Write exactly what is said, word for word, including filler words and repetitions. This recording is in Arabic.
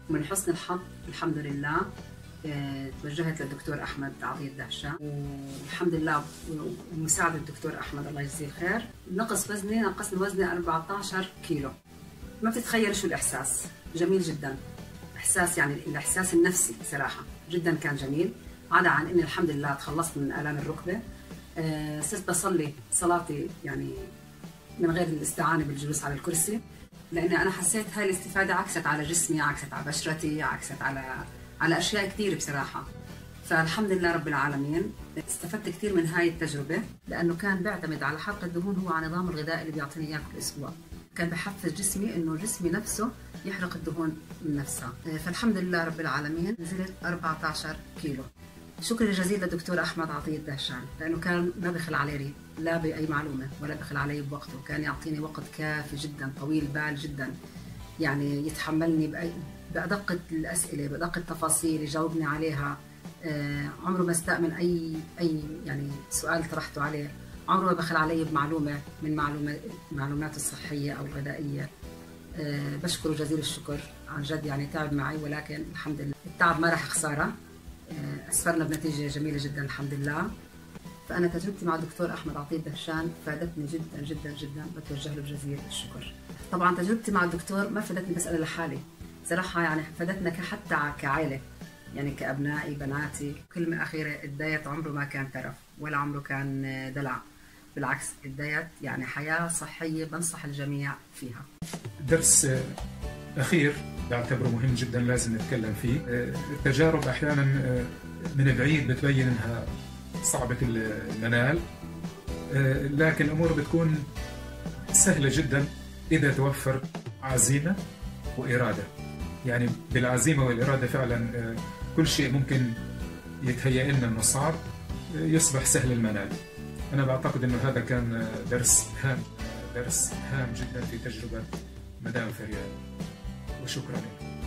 ومن حسن الحظ الحمد لله توجهت للدكتور احمد عطيه الدهشان، والحمد لله ومساعده الدكتور احمد الله يجزيه الخير نقص وزني نقصني وزني أربعة عشر كيلو. ما بتتخيل شو الاحساس، جميل جدا. احساس يعني الاحساس النفسي صراحه جدا كان جميل، عدا عن اني الحمد لله تخلصت من الام الركبه. أه صرت بصلي صلاتي يعني من غير الاستعانه بالجلوس على الكرسي، لاني انا حسيت هاي الاستفاده عكست على جسمي، عكست على بشرتي، عكست على على اشياء كثير بصراحه. فالحمد لله رب العالمين استفدت كثير من هاي التجربه، لانه كان بيعتمد على حرق الدهون هو على نظام الغذاء اللي بيعطيني اياه كل اسبوع. كان بحفز جسمي انه جسمي نفسه يحرق الدهون من نفسها. فالحمد لله رب العالمين نزلت أربعة عشر كيلو. شكرا جزيلا للدكتور احمد عطيه الدهشان، لانه كان ما بخل علي لا باي معلومه ولا بخل علي بوقته، كان يعطيني وقت كافي جدا طويل بال جدا، يعني يتحملني بأي بأدق الأسئلة بأدق التفاصيل يجاوبني عليها. آه عمره ما استأمن أي أي يعني سؤال طرحته عليه، عمره ما بخل علي بمعلومة من معلومات معلوماته الصحية أو الغذائية. آه بشكره جزيل الشكر عن جد، يعني تعب معي ولكن الحمد لله التعب ما راح خسارة. آه أسفرنا بنتيجة جميلة جدا الحمد لله. فأنا تجربتي مع الدكتور أحمد عطيه الدهشان فادتني جدا جدا جدا، بتوجه له بجزيل الشكر. طبعا تجربتي مع الدكتور ما فادتني بس أنا لحالي صراحة، يعني فادتنا حتى كعائلة، يعني كأبنائي بناتي. كلمة أخيرة، الدايت عمره ما كان ترف ولا عمره كان دلع، بالعكس الدايت يعني حياة صحية بنصح الجميع فيها. درس أخير بعتبره مهم جدا لازم نتكلم فيه. التجارب أحيانا من البعيد بتبين أنها صعبة المنال، لكن الأمور بتكون سهلة جدا إذا توفر عزيمة وإرادة. يعني بالعزيمة والإرادة فعلا كل شيء ممكن يتهيأ لنا أنه صعب يصبح سهل المنال. أنا بعتقد أنه هذا كان درس هام درس هام جدا في تجربة مدام فريال، وشكرا لكم.